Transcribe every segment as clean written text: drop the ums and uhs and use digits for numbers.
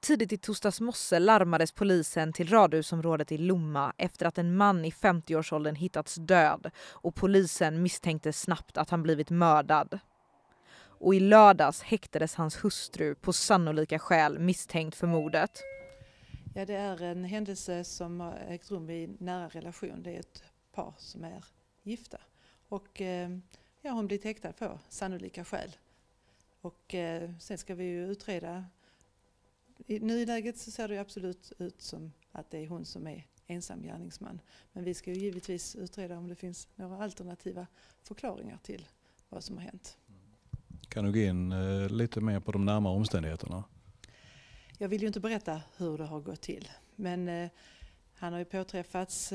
Tidigt i torsdags morse larmades polisen till radhusområdet i Lomma efter att en man i 50-årsåldern hittats död och polisen misstänkte snabbt att han blivit mördad. Och i lördags häktades hans hustru på sannolika skäl misstänkt för mordet. Ja, det är en händelse som har ägt rum i nära relation. Det är ett par som är gifta. Och hon blir häktad på sannolika skäl. Och sen ska vi ju utreda. I nuläget så ser det absolut ut som att det är hon som är ensam gärningsman. Men vi ska ju givetvis utreda om det finns några alternativa förklaringar till vad som har hänt. Kan du gå in lite mer på de närmare omständigheterna? Jag vill ju inte berätta hur det har gått till. Men han har ju påträffats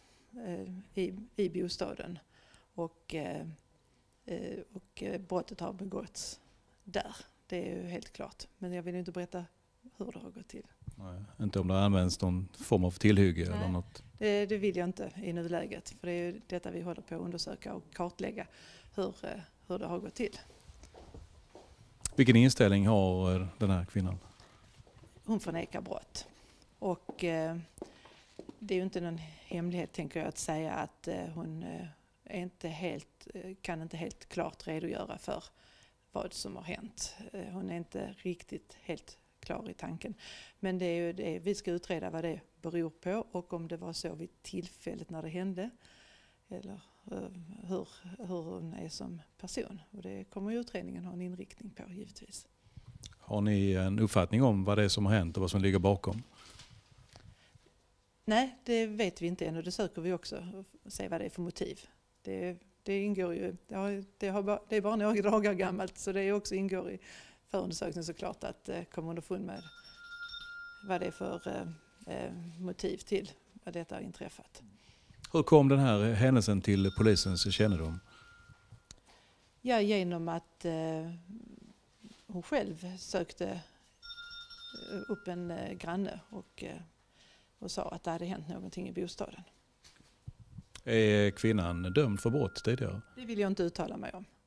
i bostaden. Och brottet har begåtts där. Det är ju helt klart. Men jag vill ju inte berätta hur det har gått till. Nej, inte om det används någon form av tillhygge eller något? Det vill jag inte i nuläget. För det är ju detta vi håller på att undersöka och kartlägga hur det har gått till. Vilken inställning har den här kvinnan? Hon förnekar brott. Och det är ju inte någon hemlighet, tänker jag, att säga att hon kan inte helt klart redogöra för vad som har hänt. Hon är inte riktigt helt klar i tanken. Men det är ju det vi ska utreda vad det beror på och om det var så vid tillfället när det hände. Eller hur hon är som person. Och det kommer ju utredningen ha en inriktning på, givetvis. Har ni en uppfattning om vad det är som har hänt och vad som ligger bakom? Nej, det vet vi inte än och det söker vi också. Se vad det är för motiv. Det ingår ju, det är bara några dagar gammalt så det också ingår i förundersökningen såklart att komma underfund med vad det är för motiv till att detta har inträffat. Hur kom den här händelsen till polisens kännedom? Ja, genom att hon själv sökte upp en granne och sa att det hade hänt någonting i bostaden. Är kvinnan dömd för brott tidigare? Det vill jag inte uttala mig om.